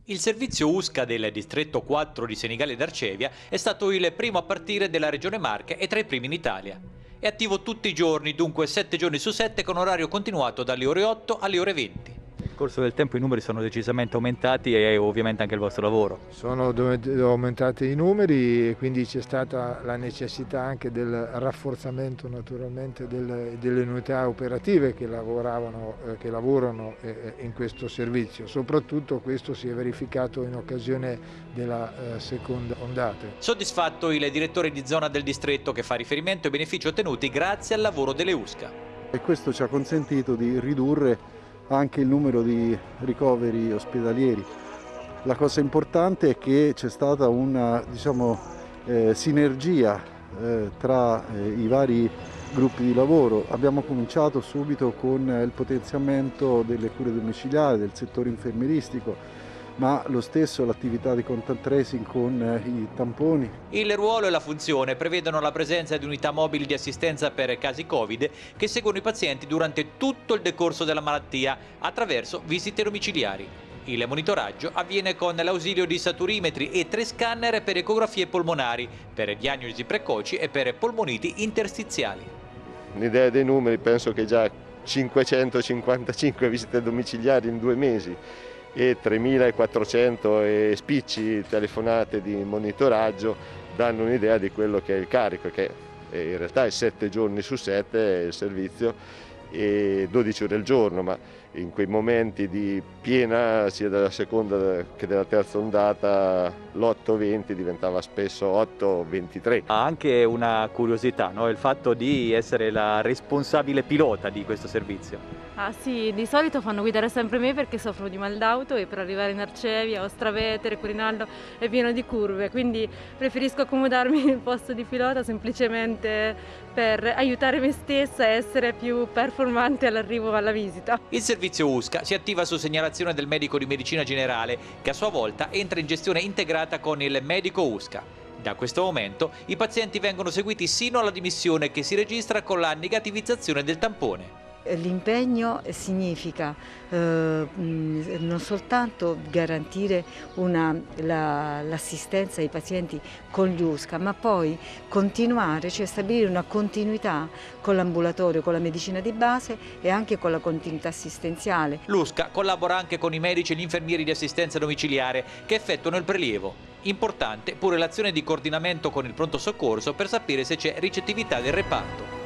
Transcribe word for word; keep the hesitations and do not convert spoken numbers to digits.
Il servizio U S C A del distretto quattro di Senigallia ed Arcevia è stato il primo a partire della regione Marche e tra i primi in Italia. È attivo tutti i giorni, dunque sette giorni su sette, con orario continuato dalle ore otto alle ore venti. Nel corso del tempo i numeri sono decisamente aumentati e ovviamente anche il vostro lavoro. Sono aumentati i numeri e quindi c'è stata la necessità anche del rafforzamento naturalmente delle, delle unità operative che, lavoravano, eh, che lavorano eh, in questo servizio. Soprattutto questo si è verificato in occasione della eh, seconda ondata. Soddisfatto il direttore di zona del distretto, che fa riferimento ai benefici ottenuti grazie al lavoro delle U S C A. E questo ci ha consentito di ridurre anche il numero di ricoveri ospedalieri. La cosa importante è che c'è stata una diciamo, eh, sinergia eh, tra eh, i vari gruppi di lavoro. Abbiamo cominciato subito con il potenziamento delle cure domiciliari, del settore infermieristico, ma lo stesso l'attività di contact tracing con eh, i tamponi. Il ruolo e la funzione prevedono la presenza di unità mobili di assistenza per casi Covid che seguono i pazienti durante tutto il decorso della malattia attraverso visite domiciliari. Il monitoraggio avviene con l'ausilio di saturimetri e tre scanner per ecografie polmonari, per diagnosi precoci e per polmoniti interstiziali. L'idea dei numeri, penso che già cinquecentocinquantacinque visite domiciliari in due mesi e tremilaquattrocento e spicci telefonate di monitoraggio danno un'idea di quello che è il carico, che in realtà è sette giorni su sette il servizio e dodici ore al giorno, ma in quei momenti di piena sia della seconda che della terza ondata l'otto venti diventava spesso otto ventitré. Ha anche una curiosità, no? Il fatto di essere la responsabile pilota di questo servizio. Ah sì, di solito fanno guidare sempre me perché soffro di mal d'auto e per arrivare in Arcevia, Ostravetere, Curinaldo è pieno di curve, quindi preferisco accomodarmi nel posto di pilota semplicemente per aiutare me stessa e essere più performante all'arrivo alla visita. Il servizio U S C A si attiva su segnalazione del medico di medicina generale, che a sua volta entra in gestione integrata con il medico U S C A. Da questo momento i pazienti vengono seguiti sino alla dimissione, che si registra con la negativizzazione del tampone. L'impegno significa eh, non soltanto garantire l'assistenza la, ai pazienti con gli U S C A, ma poi continuare, cioè stabilire una continuità con l'ambulatorio, con la medicina di base e anche con la continuità assistenziale. L'U S C A collabora anche con i medici e gli infermieri di assistenza domiciliare che effettuano il prelievo. Importante pure l'azione di coordinamento con il pronto soccorso per sapere se c'è ricettività del reparto.